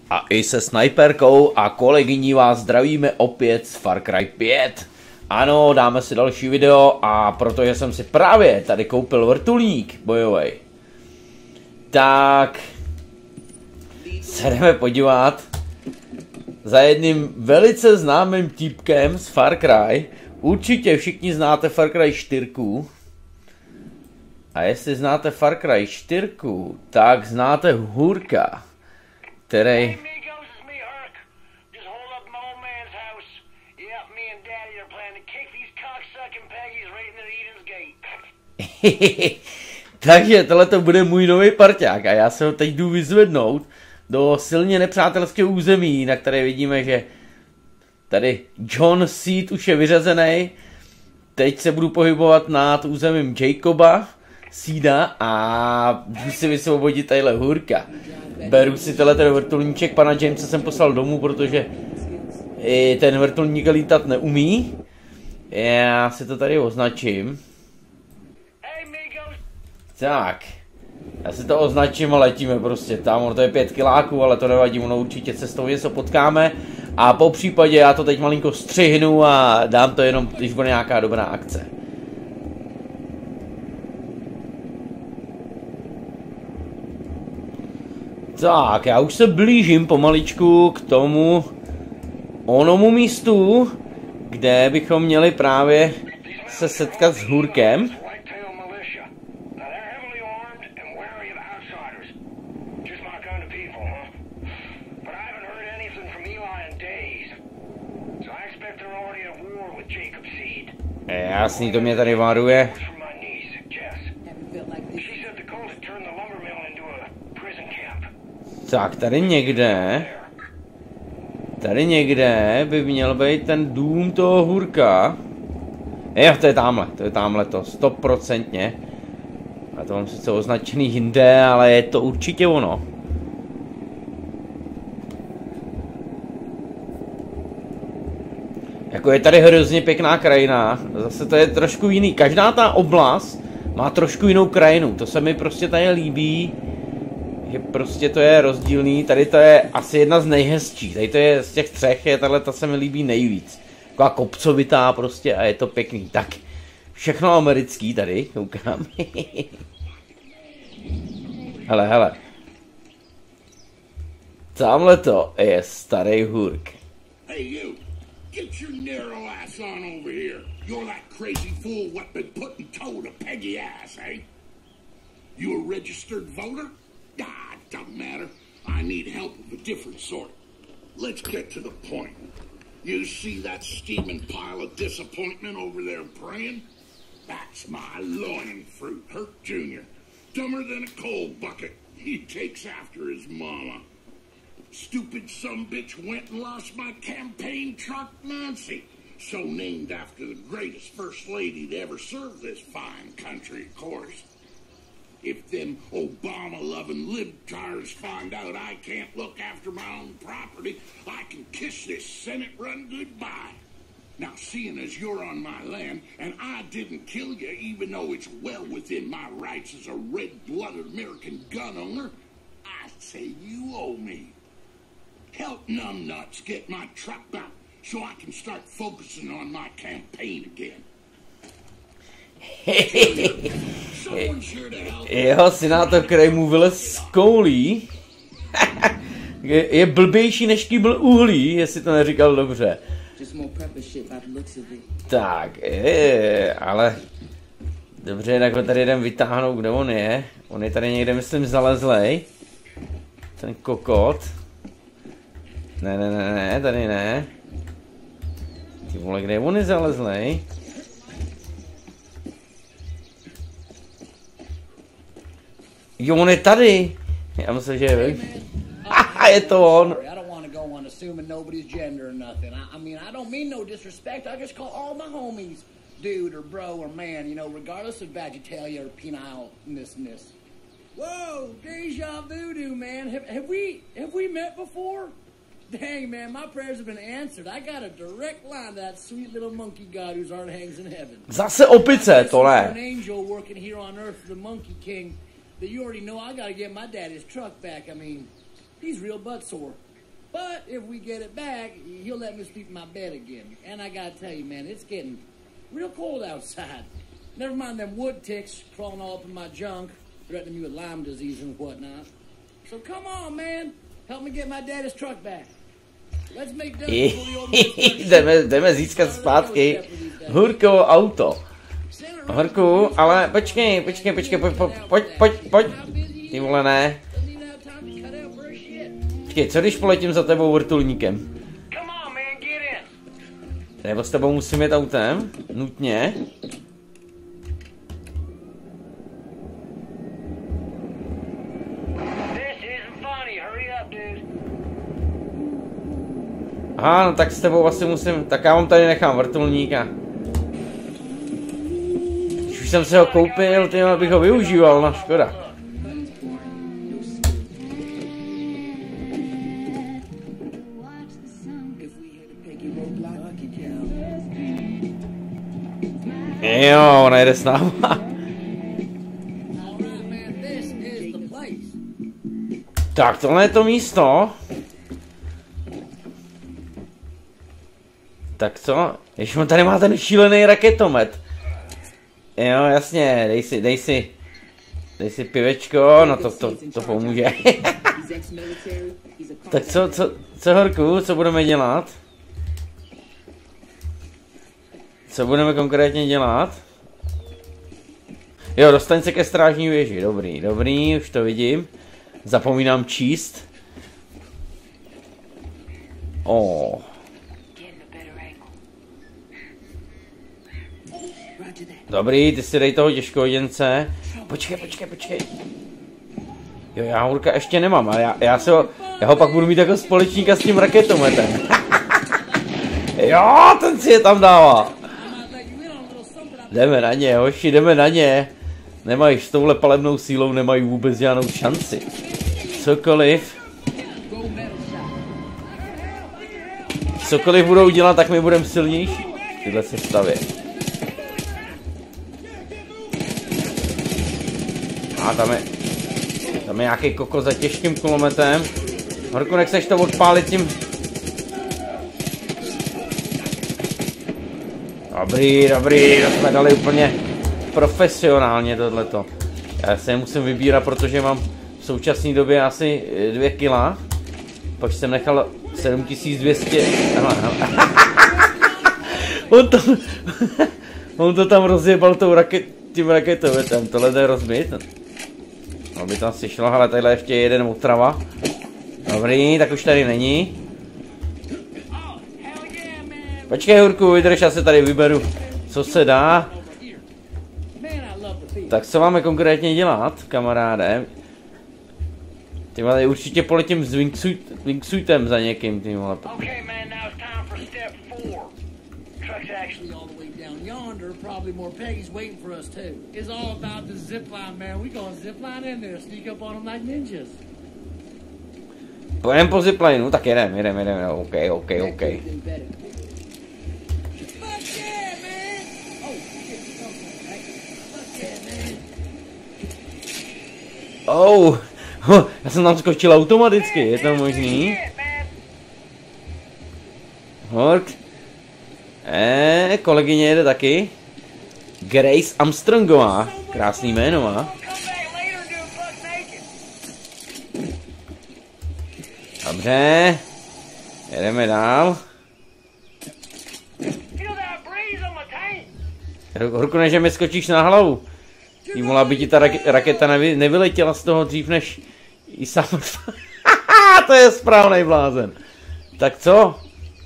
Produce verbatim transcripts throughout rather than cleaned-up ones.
A i se snajperkou a kolegyní vás zdravíme opět z Far Cry pět. Ano, dáme si další video a protože jsem si právě tady koupil vrtulník bojový, tak se jdeme podívat za jedním velice známým týpkem z Far Cry. Určitě všichni znáte Far Cry čtyři. A jestli znáte Far Cry čtyři, tak znáte Hurka, který... Takže tohle to bude můj nový parťák a já se ho teď jdu vyzvednout do silně nepřátelského území, na které vidíme, že tady John Seed už je vyřazený. Teď se budu pohybovat nad územím Jacoba Seeda a jdu si vysvobodit tadyhle Hurka. Beru si tenhle vrtulníček, pana Jamesa jsem poslal domů, protože i ten vrtulník lítat neumí. Já si to tady označím. Tak, já si to označím a letíme prostě tam, ono to je pět kiláků, ale to nevadí, ono určitě cestou něco potkáme a po případě já to teď malinko střihnu a dám to jenom, když bude nějaká dobrá akce. Tak, já už se blížím pomaličku k tomu onomu místu, kde bychom měli právě se setkat s Hurkem. Jasný, to mě tady varuje. Tak, tady někde, tady někde by měl být ten dům toho Hurka. Jo, to je tamhle, to je tamhle to, stoprocentně. A to mám sice označený jinde, ale je to určitě ono. Jako je tady hrozně pěkná krajina, zase to je trošku jiný, každá ta oblast má trošku jinou krajinu, to se mi prostě tady líbí, že prostě to je rozdílný, tady to je asi jedna z nejhezčích, tady to je z těch třech, je tahle ta se mi líbí nejvíc, taková kopcovitá prostě a je to pěkný, tak všechno americký tady, koukám, hele, hele, tamhle to je starý Hurk. Get your narrow ass on over here. You're that crazy fool what been putting toe to Peggy ass, eh? You a registered voter? Ah, it don't matter. I need help of a different sort. Let's get to the point. You see that steaming pile of disappointment over there praying? That's my loin fruit, Hurt Junior Dumber than a coal bucket. He takes after his mama. Stupid sumbitch went and lost my campaign truck, Nancy. So named after the greatest first lady to ever serve this fine country, of course. If them Obama-loving libtards find out I can't look after my own property, I can kiss this Senate run goodbye. Now, seeing as you're on my land, and I didn't kill you even though it's well within my rights as a red-blooded American gun owner, I say you owe me. Help numbnuts get my truck back so I can start focusing on my campaign again. Jeho senátor, který mu vylez z koulí, je, je blbější než kýbl uhlí, jestli to neříkal dobře. Tak, je, ale dobře, tak ho tady jdem vytáhnout, kde on je. On je tady někde, myslím, zalezlej. Ten kokot. Ne, ne, ne, ne, tady ne. Ty vole, kde on je zalezlej? Jo, on je tady. Já myslím, že je... Haha, je to on. Dude or bro or man, you know, regardless of vegetalia or penile-ness-ness. Whoa, deja voodoo, man. Have, have we have we met before? Dang, man, my prayers have been answered. I got a direct line to that sweet little monkey god whose heart hangs in heaven. Zase opice, to ne. An angel working here on earth for the Monkey King. That you already know I gotta get my daddy's truck back. I mean, he's real butt sore. But if we get it back, he'll let me sleep in my bed again. And I gotta tell you, man, it's getting real cold outside. Never mind them wood ticks crawling all up in my junk, threatening me with Lyme disease and whatnot. So come on, man. Help me get my daddy's truck back. Let's make done before the old man jdeme, jdeme získat zpátky Hurkovo auto. Horku, ale počkej, počkej, počkej, pojď, pojď, pojď, pojď. Ty vole, ne. Počkej, co když poletím za tebou vrtulníkem? Nebo s tebou musím jet autem? Nutně. Aha, no tak s tebou asi musím, tak já vám tady nechám vrtulník a... Když už jsem se ho koupil, tím abych ho využíval, no škoda. Jo, ona jede s náma. Tak, tohle je to místo. Tak co? Ještě on tady má ten šílený raketomet. Jo, jasně, dej si, dej si, dej si pivečko, no to, to, to pomůže. Tak co, co, co Horku, co budeme dělat? Co budeme konkrétně dělat? Jo, dostaň se ke strážní věži, dobrý, dobrý, už to vidím. Zapomínám číst. Oh. Dobrý, ty si dej toho těžkohoděnce. Počkej, počkej, počkej. Jo, já Hurka ještě nemám, ale já, já, se ho, já ho pak budu mít jako společníka s tím raketometem. Jo, ten si je tam dává. Jdeme na ně, hoši, jdeme na ně. Nemají s touhle palebnou sílou, nemají vůbec žádnou šanci. Cokoliv. Cokoliv budou dělat, tak my budeme silnější. Tyhle se stavě. A tam je, tam je nějaký kokos za těžkým kulometem. Horku, nechceš to odpálit tím? Dobrý, dobrý, to jsme dali úplně profesionálně tohleto. Já se musím vybírat, protože mám v současné době asi dvě kila. Pak jsem nechal sedm tisíc dvě stě. Hele, hele. on, to, on to tam rozjebal tou raket, tím raketovetem, tohle je rozbit. Aby tam si šlo, ale tadyhle ještě jeden otrava. Dobrý, tak už tady není. Počkej, Hurku, vydrž, já se tady vyberu, co se dá. Tak co máme konkrétně dělat, kamaráde? Ty vole, určitě poletím s wingsuitem za někým, ty vole. Probably more Peggy's waiting for us too. It's all about the zip line, man. We gonna zip line in there, sneak up on them like ninjas. Pojem po ziplineu, tak jedem, jedem, jedem, ok, ok, ok. Oh, oh, já jsem tam skočil automaticky, je to možný? Hork. Eh, kolegyně jede taky. Grace Armstrongová, krásný jméno má. Dobře, jedeme dál. Horku, než mi skočíš na hlavu. Ty mohla by ti ta raketa nevy, nevyletěla z toho dřív, než i sám. To je správnej blázen. Tak co?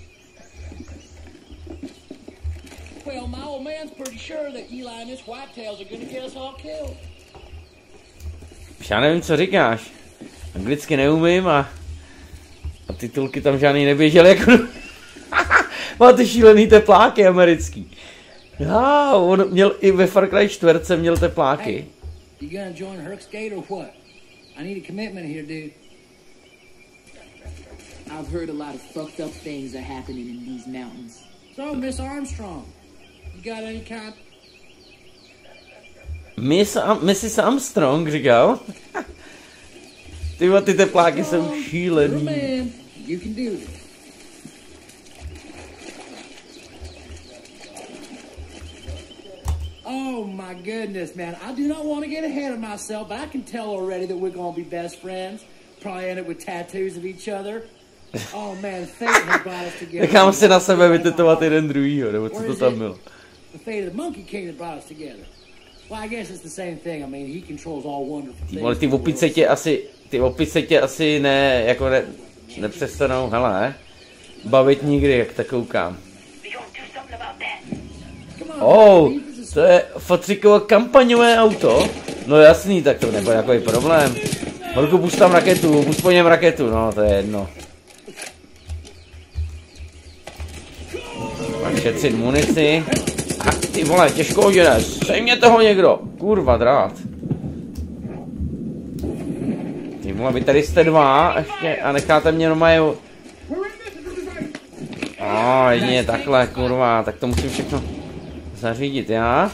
Já nevím, co říkáš. Anglicky neumím a, a titulky tam žádný neběžely jako... Má ty šílený tepláky americký. Já, on měl i ve Far Cry čtyři měl tepláky. You gonna join Herc's Gate or what? I need a commitment here, dude. I've heard a lot of fucked up things are happening in these mountains. So, Miss Armstrong, you got any kind... Miss Am missus Armstrong, říkal. Ty ty tepláky jsou šílený. You can do this. Oh my goodness, man. I do not want to get ahead of myself, but I can tell already that we're going to be best friends. Probably end up with tattoos of each other. Oh man, fate has brought us together. Nechám si na sebe vytetovat jeden druhýho, nebo co to tam bylo. The fate of the Monkey King that brought us together. Well, I guess it's the same thing. I mean, he controls all wonderful things. Ale ty opice tě asi, ty opice tě asi ne, jako ne, nepřestanou, hele, bavit nikdy, jak tak koukám. Oh, to je Fatřikovo kampaňové auto? No jasný, tak to nebude takový problém. Holku, pušť tam raketu, pušť po něm raketu, no to je jedno. Mám šetřit munici. A ty vole, těžko ožene, sejmě toho někdo, kurva drát. Ty vole, vy tady jste dva ještě a necháte mě normálně... A jedině takhle, kurva, tak to musím všechno zařídit já.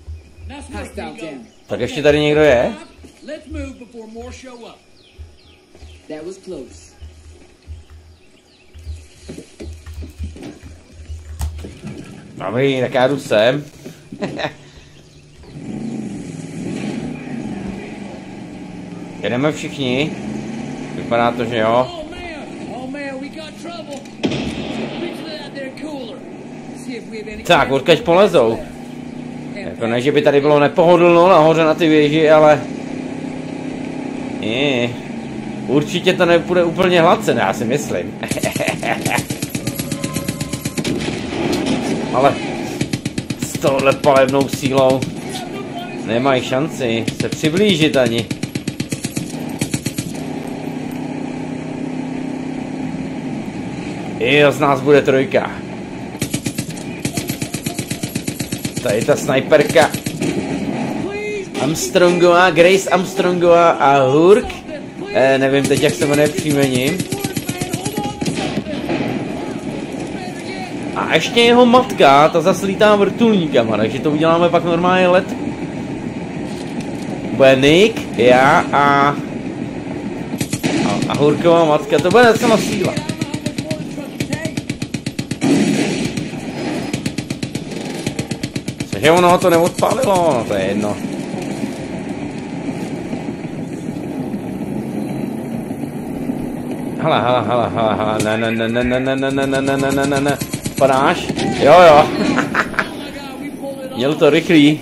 Tak ještě tady někdo je? That was close. Dobrý, tak já jdu sem. Jedeme všichni. Vypadá to, že jo. Tak, odkaď polezou. Jako ne, že by tady bylo nepohodlno nahoře na ty věži, ale... Je. Určitě to nepůjde úplně hladce, já si myslím. Ale s touhle palebnou sílou nemají šanci se přiblížit ani. Jo, z nás bude trojka. Tady ta snajperka Armstrongová, Grace Armstrongová a Hurk. Eh, nevím teď, jak se jmenuje příjmení. A ještě jeho matka, ta zase lítá vrtulníkama, takže to uděláme pak normálně let. Bude Nick, já a... A, a Hurková matka, to bude docela síla. Cože ono to neodpálilo, no to je jedno. Hele, hele, hele, hele, hele, ne, ne, ne, ne, ne, ne, ne, ne, ne, ne, ne, ne, ne, padáš? Jo, jo. Měl to rychlý.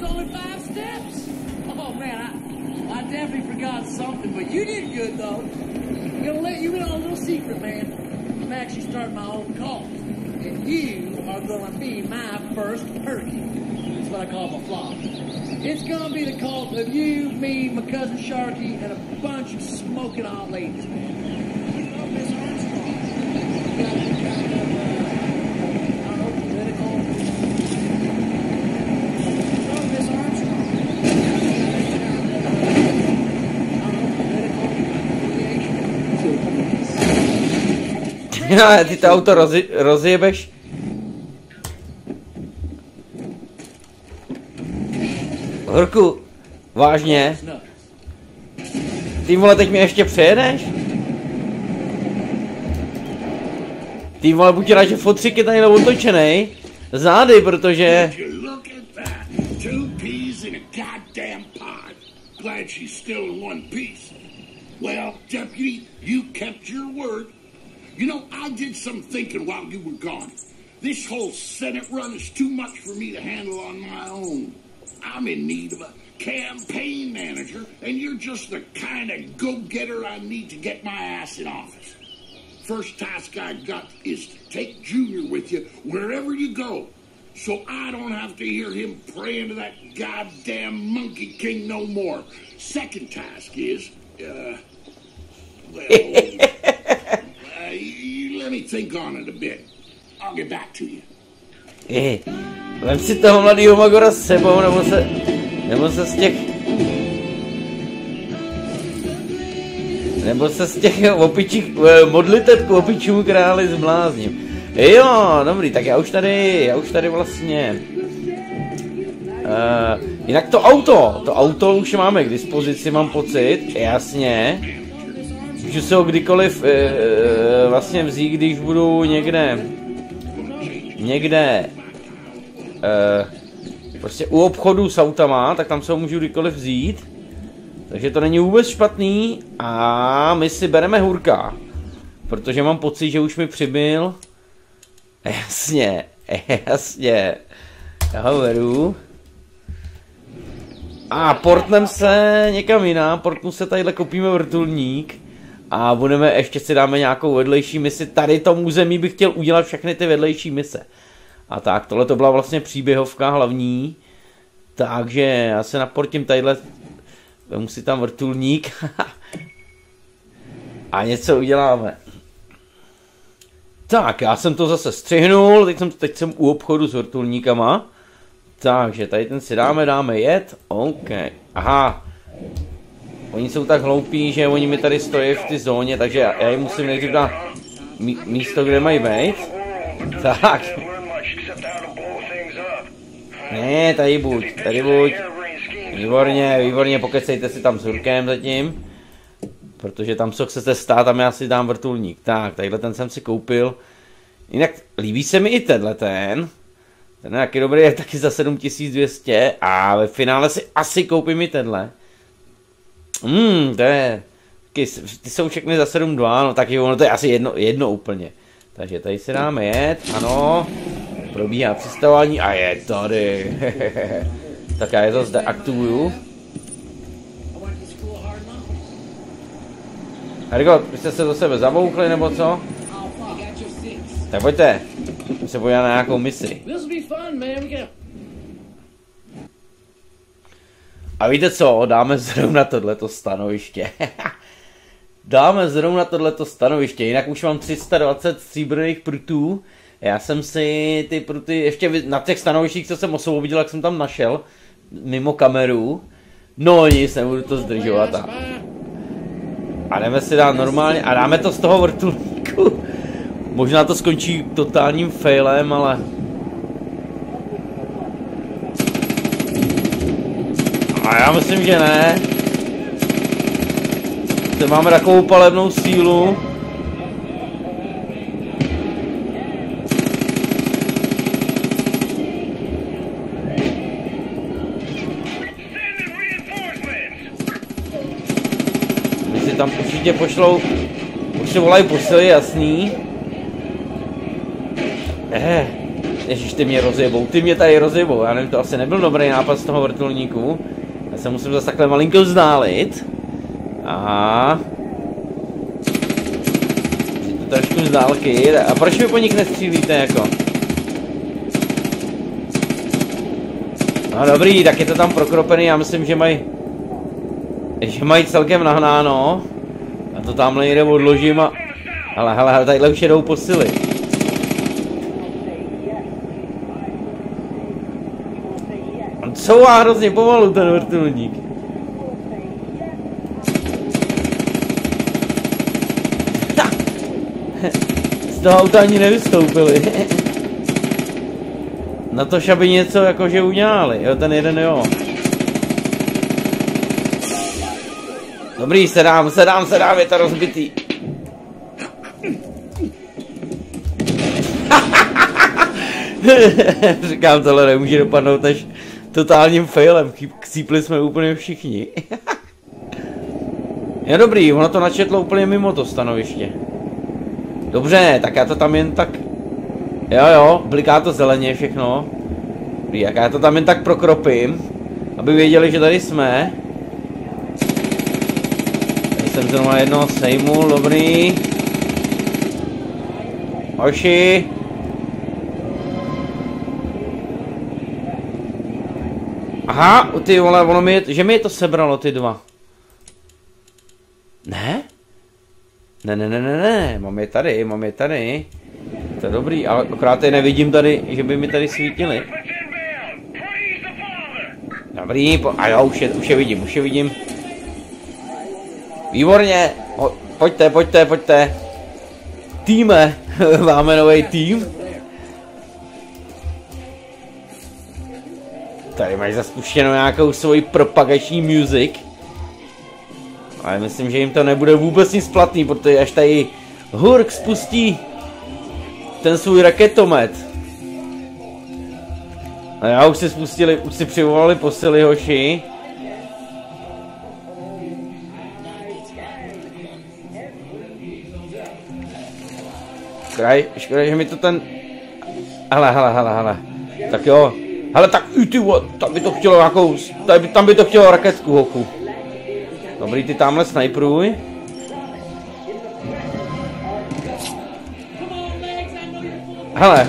It's gonna be the cult of you, me, my cousin Sharky, and a bunch of smoking hot ladies, man. Oh, Miss Armstrong. You got any kind of, uh, I don't know, political... Oh, Miss Armstrong. I don't know, political... Ty to auto rozi rozjebeš? Horku, vážně? Ty vole, teď mě ještě přejedeš? Ty vole, buď rád, že fotřik je tady otočenej zády, protože... Well, deputy, you kept your word. You know, I did some thinking while you were gone. This whole Senate run is too much for me to handle on my own. I'm in need of a campaign manager, and you're just the kind of go-getter I need to get my ass in office. First task I've got is to take Junior with you wherever you go, so I don't have to hear him praying to that goddamn Monkey King no more. Second task is, uh, well, uh, you let me think on it a bit. I'll get back to you. Hey, vem si toho mladýho Magora s sebou, nebo se, nebo se z těch, nebo se z těch opičích, modliteb k opičům králi zblázním. Jo, dobrý, tak já už tady, já už tady vlastně, uh, jinak to auto, to auto už máme k dispozici, mám pocit, jasně, můžu se ho kdykoliv uh, uh, vlastně vzít, když budu někde, někde, uh, prostě u obchodu s autama, tak tam se ho můžu kdykoliv vzít. Takže to není vůbec špatný a my si bereme hurka, protože mám pocit, že už mi přibyl. Jasně, jasně, já ho beru. A portnem se někam jinam, portnu se tadyhle koupíme vrtulník a budeme, ještě si dáme nějakou vedlejší misi. Tady tomu území bych chtěl udělat všechny ty vedlejší mise. A tak, tohle to byla vlastně příběhovka hlavní. Takže já se naportím tadyhle, vemu si tam vrtulník a něco uděláme. Tak, já jsem to zase střihnul, teď jsem, teď jsem u obchodu s vrtulníkama. Takže tady ten si dáme, dáme jet, OK, aha. Oni jsou tak hloupí, že oni mi tady stojí v té zóně, takže já, já jim musím nejdřív dát mí, místo, kde mají být. Tak. Ne, tady buď, tady buď. Výborně, výborně, pokecejte si tam s hurkem zatím. Protože tam co chcete stát, tam já si dám vrtulník. Tak, tadyhle ten jsem si koupil. Jinak líbí se mi i tenhle ten. Ten nějaký dobrý je taky za sedm tisíc dvě stě a ve finále si asi koupím i tenhle. Hmm, to je, ty jsou všechny za sedm dva, no tak jo, ono to je asi jedno, jedno úplně. Takže tady si dáme jet, ano, probíhá přistavování a je tady. Tak já je to zde aktivuju. Harry, vy jste se do sebe zamoukli nebo co? Tak pojďte, my se podíváme na nějakou misi. A víte co, dáme zrovna tohleto stanoviště. Dáme zrovna tohleto stanoviště, jinak už mám tři sta dvacet stříbrných prutů. Já jsem si ty pruty, ještě na těch stanovištích, co jsem osvobodil, jak jsem tam našel, mimo kameru. No nic, nebudu to zdržovat. A, a jdeme si dát normálně, a dáme to z toho vrtulníku. Možná to skončí totálním failem, ale... A já myslím, že ne. Teď máme takovou palebnou sílu. My si tam určitě pošlou... Už se volají posily, jasný. Eh, ježiš, ty mě rozjebou, ty mě tady rozjebou, já nevím, to asi nebyl dobrý nápad z toho vrtulníku. Já se musím zase takhle malinko vzdálit. Aha. Si to trošku z dálky. A proč vy po nich nestřílíte jako? No dobrý, tak je to tam prokropený, já myslím, že mají... Že mají celkem nahnáno. A to tamhle někde odložím a... Ale hele, tadyhle už jedou posily. Couvá hrozně pomalu ten vrtulník. Z toho auta ani nevystoupili. Na to, aby něco jakože udělali. Jo, ten jeden jo. Dobrý, sedám, sedám, sedám, je to rozbitý. Říkám, tohle nemůže dopadnout až totálním failem, chcípli jsme úplně všichni. Je dobrý, ono to načetlo úplně mimo to stanoviště. Dobře, tak já to tam jen tak... Jo jo, bliká to zeleně všechno. Dobrý, jak já to tam jen tak prokropím, aby věděli, že tady jsme. Tady jsem zrovna jednoho sejmul, dobrý. Hoši. Aha, ty vole, ono mi je, že mi je to sebralo, ty dva. Ne? Ne, ne, ne, ne, ne, mám je tady, mám je tady. To je dobrý, ale akorát je nevidím tady, že by mi tady svítili. Dobrý, po, a jo, už je, už je vidím, už je vidím. Výborně, o, pojďte, pojďte, pojďte. Týme, máme nový tým. Tady máš zaspuštěnou nějakou svoji propagační music. Ale myslím, že jim to nebude vůbec nic platný, protože až tady Hurk spustí ten svůj raketomet. A já už si spustili, už si přivolali posily, hoši. Kraj, škoda, že mi to ten... Hele, hele, hele, hele. Tak jo. Hele, tak i ty, tam by to chtělo nějakou... Tam by to chtělo raketku, hochu. Dobrý, ty tamhle snajpruj. Hele.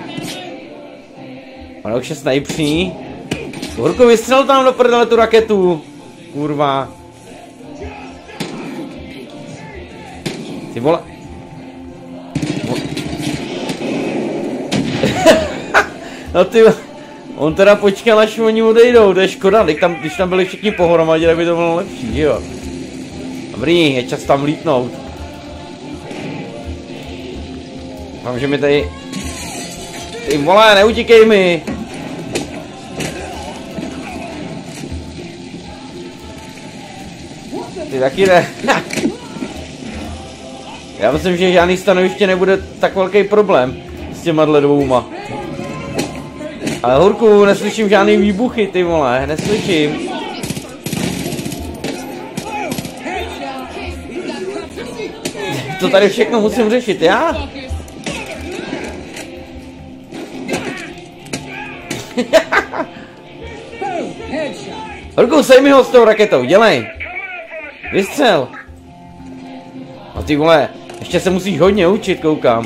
Ono už je snajpří. Hurku, vystřel tam do prdele tu raketu. Kurva. Ty vole. No ty, on teda počkal, až oni odejdou, to je škoda, když tam, když tam byli všichni pohromadě, tak by to bylo lepší, že jo? Dobrý, je čas tam lítnout. Doufám, že mi tady... Ty vole, neutíkej mi! Ty taky ne. Já myslím, že žádný stanoviště nebude tak velký problém s těma dvouma. Ale Hurku, neslyším žádný výbuchy, ty vole, neslyším. To tady všechno musím řešit, já? Hurku, sej mi ho s tou raketou, dělej. Vystřel. A ty vole, ještě se musíš hodně učit, koukám.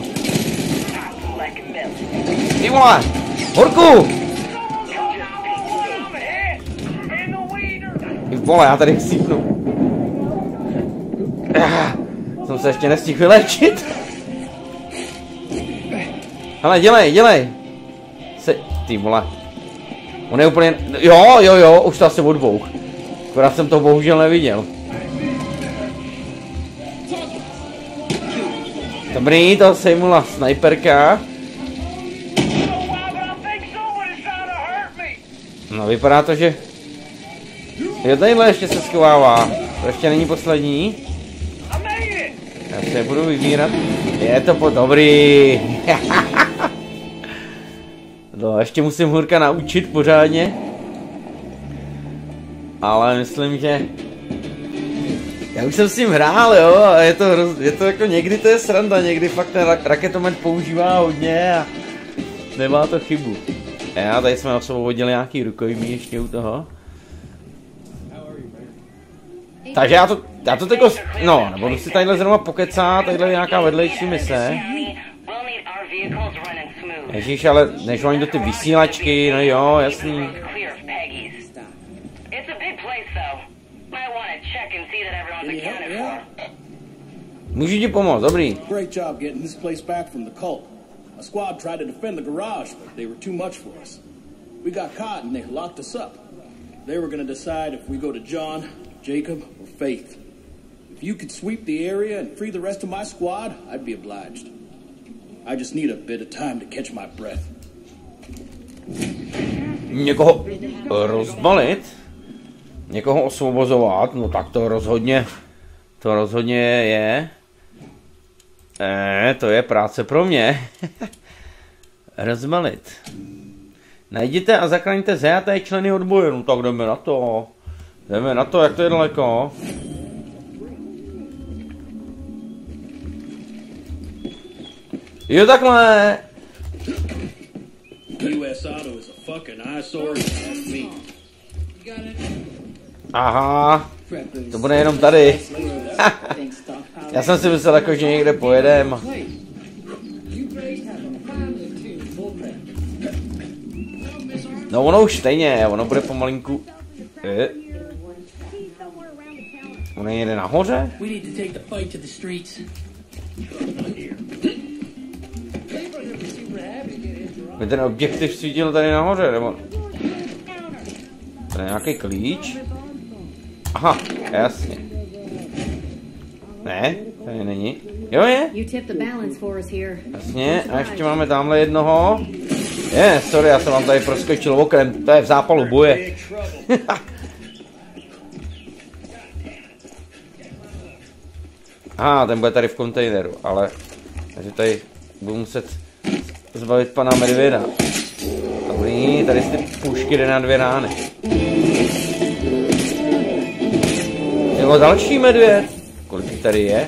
Ty vole, Hurku! Ty vole, já tady chcípnu. Ah, jsem se ještě nestihl vylečit. Hele, dělej, dělej. Se, ty vole. On je úplně, jo, jo, jo, už to asi odbouch. Akorát jsem to bohužel neviděl. Dobrý, to sejmula snajperka. No, vypadá to, že... Jo, tadyhle ještě se schovává. To ještě není poslední. Já se je budu vybírat. Je to po dobrý. No, ještě musím Hurka naučit pořádně. Ale myslím, že... Já už jsem s ním hrál, jo, a je to, je to jako někdy to je sranda, někdy fakt ten raketomet používá hodně a nemá to chybu. Já, tady jsme osvobodili nějaký rukojmí ještě u toho. Takže já to, já to teďko, no, nebudu si tadyhle zrovna pokecát, tadyhle je nějaká vedlejší mise. Ježíš, ale než oni do ty vysílačky, no jo, jasný. Můžu ti pomoct, dobrý. Great job getting this place back from the cult. A squad tried to defend the garage, but they were too much for us. We got caught and they locked us up. They were gonna decide if we go to John, Jacob, or Faith. If you could sweep the area and free the rest of my squad, I'd be obliged. I just need a bit of time to catch my breath. Někoho rozbalit? Někoho osvobozovat? No tak to rozhodně, to rozhodně je. Eh, to je práce pro mě. Rozbalit. Najděte a zachraňte zajaté členy odboje. No tak jdeme na to. Jdeme na to, jak to je daleko. Jo, takhle. Aha. To bude jenom tady. Já jsem si myslel, jako, že někde pojedem. No ono už stejně, ono bude pomalinku. Je. Ono jede nahoře? By ten objektiv svítil tady nahoře, nebo... Tady je nějaký klíč? Aha, jasně. Ne, tady není. Jo je? Jasně, a ještě máme tamhle jednoho. Je, sorry, já jsem vám tady proskočil okrem, to je v zápalu boje. Aha, ten bude tady v kontejneru, ale... Takže tady budu muset zbavit pana medvěda. Dobrý, tady ty pušky jde na dvě rány. Jako další medvěd. Kolik tady je?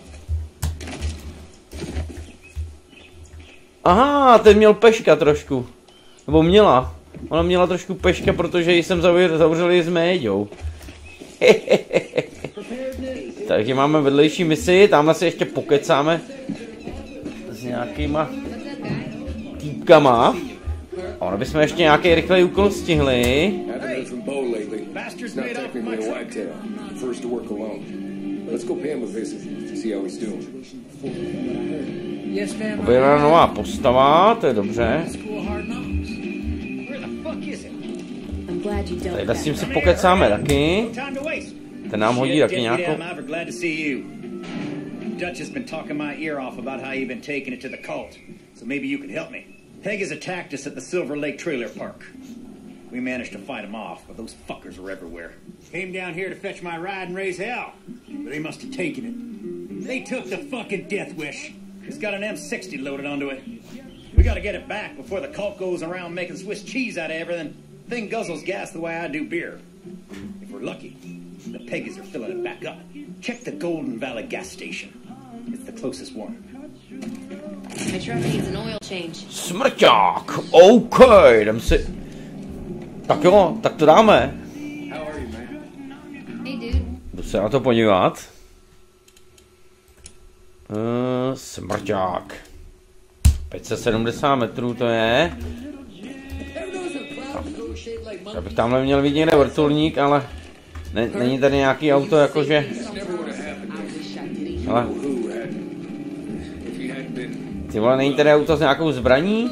Aha, ten měl peška trošku. Nebo měla. Ona měla trošku peška, protože jsem zavřel ji s méďou. Takže máme vedlejší misi, tamhle si ještě pokecáme s nějakýma týpkama. Ono bychom ještě nějaký rychlej úkol stihli. Objevená nová postava, to je dobře. Tady s tím si pokecáme taky. Ten nám hodí taky nějakou... Dutch has been talking my ear off about how you've been taking it to the cult, so maybe you can help me. Peg has attacked us at the Silver Lake Trailer Park. We managed to fight them off, but those fuckers are everywhere. Came down here to fetch my ride and raise hell, but they must have taken it. They took the fucking Death Wish. It's got an M sixty loaded onto it. We gotta get it back before the cult goes around making Swiss cheese out of everything. Thing guzzles gas the way I do beer. If we're lucky, the Peggies are filling it back up. Check the Golden Valley gas station. It's the closest one. My truck needs an oil change. Smrťák! OK, jdem si... Tak jo, tak to dáme. Hey, dude. Jdu se na to podívat. Uh, smrťák. pět set sedmdesát metrů to je. Já bych tamhle měl vidět někde vrtulník, ale ne, není tady nějaký auto jakože... Ale... Ty vole, není tady auto s nějakou zbraní?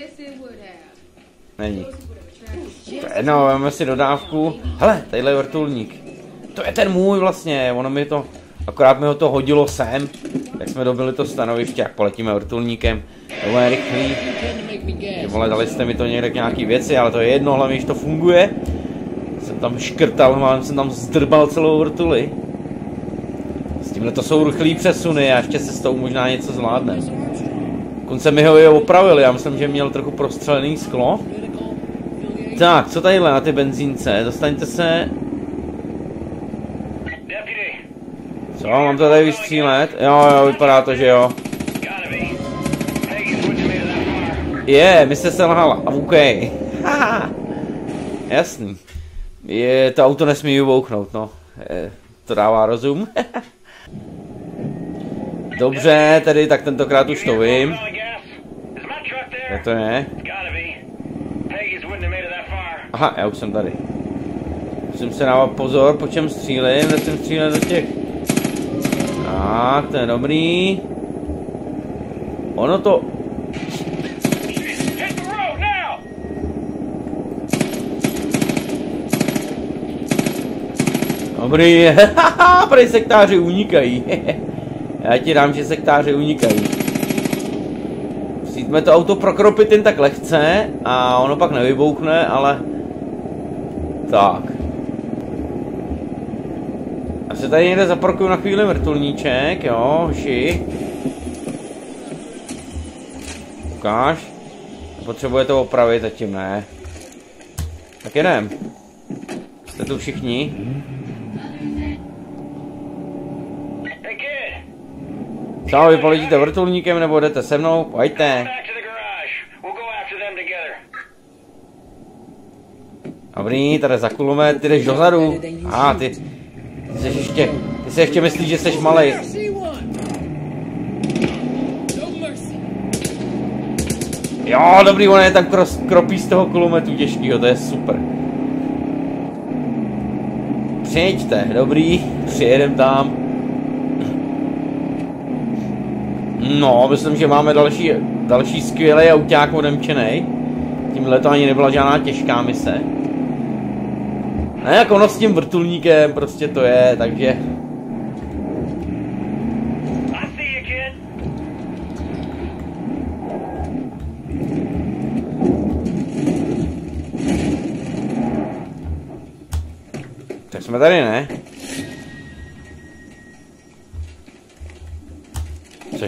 Není. No, máme si dodávku. Hele, tadyhle je vrtulník. To je ten můj vlastně, ono mi to... Akorát mi ho to hodilo sem. Jak jsme dobili to stanoviště, jak poletíme vrtulníkem. To je rychlý. Ty vole, dali jste mi to někde k nějaký věci, ale to je jedno, hlavně, když to funguje. Jsem tam škrtal, mám, jsem tam zdrbal celou vrtuli. S tímhle to jsou rychlý přesuny a ještě se s tou možná něco zvládne. Dokonce mi ho je opravili, já myslím, že měl trochu prostřelený sklo. Tak, co tadyhle na ty benzínce? Dostaňte se... Co, mám to tady vystřílet? Jo, jo, vypadá to, že jo. Je, yeah, mi se selhala, OK. Jasný. Je, to auto nesmí vybouchnout, no. Je, to dává rozum. Dobře, tedy tak tentokrát už to vím. Kde to je? Aha, já už jsem tady. Musím se dávat pozor, po čem střílím, nesmím střílet do těch. Tak, to je dobrý. Ono to... Dobrý, haha, prej sektáři unikají. Já ti dám, že sektáři unikají. Musíme to auto prokropit jen tak lehce a ono pak nevybouchne, ale... Tak. Já se tady někde zaparkuju na chvíli vrtulníček, jo, hoši. Ukáž. Potřebuje to opravit, zatím ne. Tak jedem. Jste tu všichni? Co, vy poletíte vrtulníkem nebo jdete se mnou? Pojďte. Dobrý, tady za kulomet, ty jdeš dozadu. A ah, ty, ty seš ještě, ty se ještě myslíš, že jsi malej. Jo, dobrý, on je tam kros, kropí z toho kulometu těžkýho, to je super. Přijeďte, dobrý, přijedem tam. No, myslím, že máme další, další skvělý auták odemčenej. Tímhle to ani nebyla žádná těžká mise. Ne, jak ono s tím vrtulníkem, prostě to je, takže... Tak jsme tady, ne?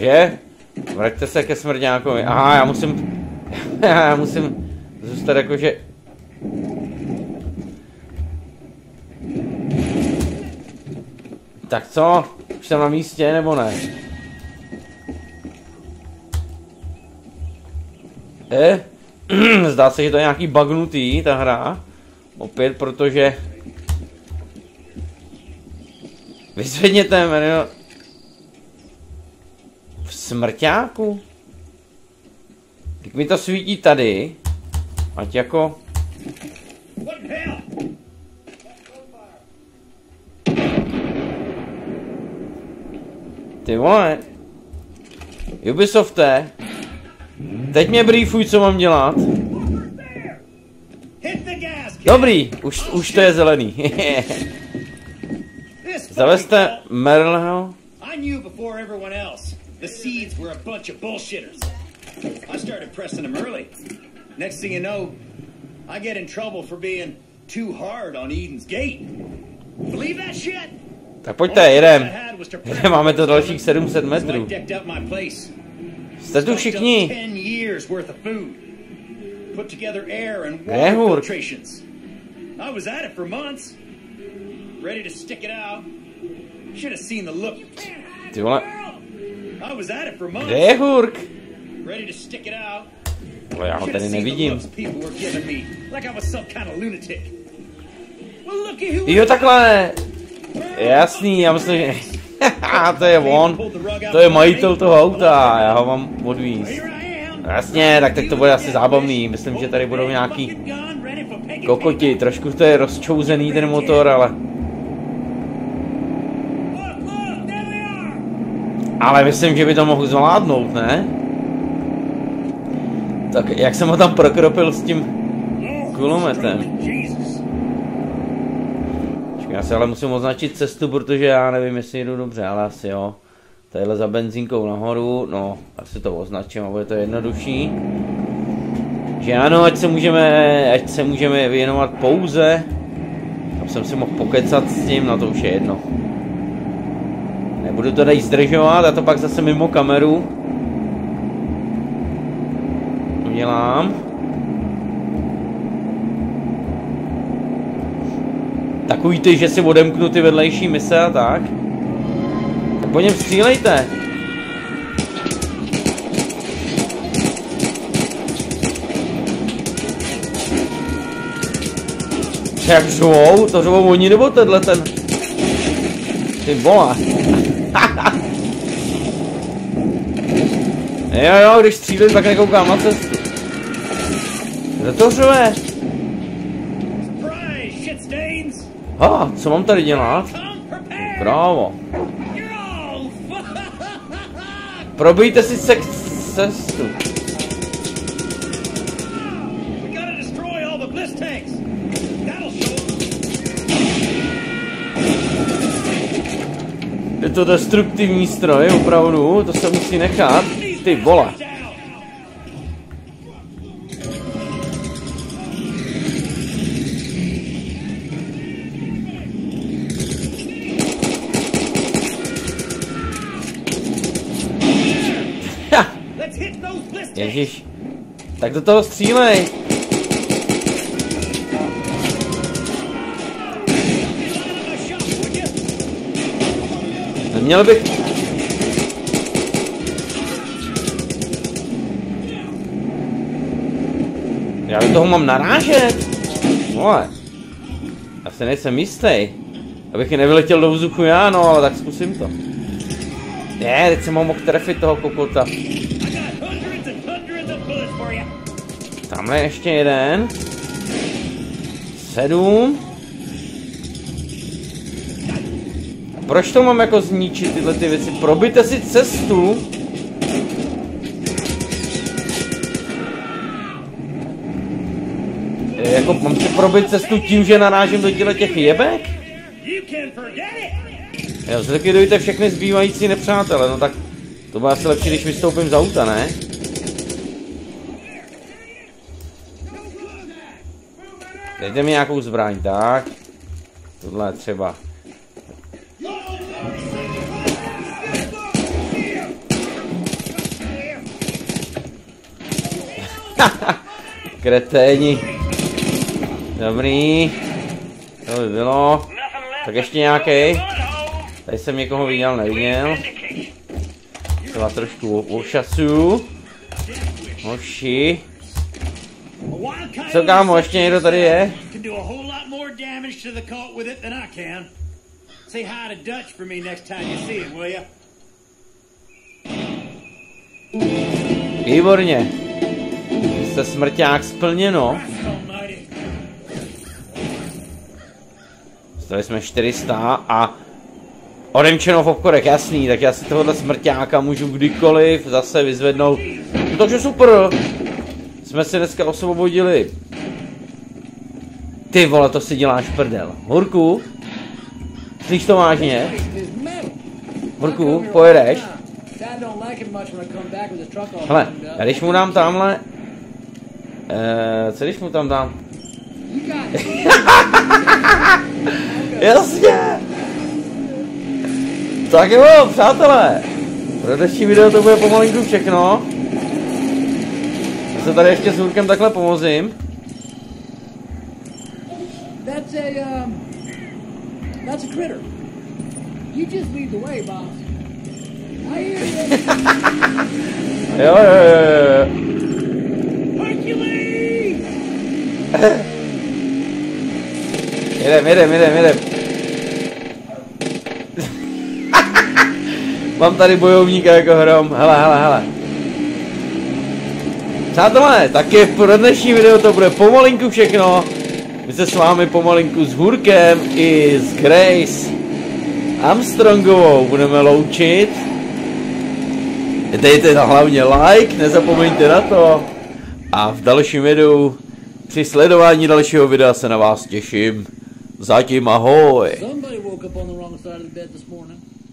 Takže, vraťte se ke smrďákovi. Aha, já musím, já musím zůstat jakože... Tak co? Už jsem na místě, nebo ne? Eh? Zdá se, že to je nějaký bugnutý, ta hra. Opět, protože... Vyzvedněte jméno... V smrťáku? Tak mi to svítí tady. Ať jako... Ty vole. Ubisofte. Teď mě briefuj, co mám dělat. Dobrý, už, už to je zelený. Zavezte Merleho. I knew before everyone else. The seeds were a bunch of bullshitters. I started pressing them early. Next thing you know, I get in trouble for being too hard on Eden's Gate. Believe that shit? Tak pojďte, jedem. Máme to dalších sedm set metrů. Jste tu všichni. Nehurk. Ty vole. Kde je Hurk? Ale já ho tady nevidím. Jo, takhle. Jasný, já myslím, že... to je on. To je majitel toho auta, já ho mám odvízt. Jasně, tak teď to bude asi zábavný. Myslím, že tady budou nějaký kokoti. Trošku to je rozčouzený ten motor, ale... Ale myslím, že by to mohl zvládnout, ne? Tak jak jsem ho tam prokropil s tím kulometem. Já si ale musím označit cestu, protože já nevím, jestli jdu dobře, ale asi jo. Tadyhle za benzínkou nahoru, no, asi to označím a bude to jednodušší. Že ano, ať se můžeme, ať se můžeme věnovat pouze. Tam jsem si mohl pokecat s tím, no to už je jedno. Nebudu to tady zdržovat, a to pak zase mimo kameru udělám. Takový ty, že si odemknu ty vedlejší mise a tak. Tak po něm střílejte. Jak řvou? To řvou oni nebo tenhle ten? Ty vole. Jo jo, když střílím, tak nekoukám na cestu. Kde to řve? Ha, co mám tady dělat? Bravo. Probijte si se cestu. Je to destruktivní stroj, opravdu, to se musí nechat. Ty vole. Ježiš. Tak do toho střílej. Neměl bych... Já do toho mám narážet. Vole. Já se nejsem jistý. Abych nevyletěl do vzduchu já, no, ale tak zkusím to. Ne, teď jsem mohl trefit toho kokota. Tamhle ještě jeden. Sedm. Proč to mám jako zničit tyhle ty věci? Probijte si cestu. Je, jako mám si probit cestu tím, že narážím do těle těch jebek? Jo, zlikvidujte všechny zbývající nepřátele, no tak to bude asi lepší, když vystoupím z auta, ne? Dejte mi nějakou zbraň, tak. Tohle třeba. Kreténi. Dobrý. To by bylo. Tak ještě nějaký. Tady jsem někoho viděl, neviděl. Třeba trošku ošasu. Hoši. Co kámo, ještě někdo tady je? Výborně. Jste smrťák splněno. Dostali jsme čtyři sta a odemčeno v obchodech, jasný, tak já si tohohle smrťáka můžu kdykoliv zase vyzvednout. No, takže super. Jsme si dneska osvobodili. Ty vole, to si děláš prdel. Hurku? Slyš to vážně? Hurku, pojedeš? Hele, a když mu dám tamhle... Eee, co když mu tam dám? Jasně! Tak jo, přátelé! Pro dnešní video to bude pomalinku všechno. Já se tady ještě s Hurkem takhle pomozím. That's a, um, that's a critter. You just lead the way, boss. I hear you. Jo, jo, jo, jo. Hercules! Jedem, jedem, jedem, jedem. Mám tady bojovníka jako hrom. Hele, hele, hele. Přátelé, taky pro dnešní video to bude pomalinku všechno. My se s vámi pomalinku s Hurkem i s Grace Armstrongovou budeme loučit. Dejte na hlavně like, nezapomeňte na to. A v dalším videu, při sledování dalšího videa se na vás těším. Zatím ahoj. Somebody woke up on the wrong side of the bed this morning.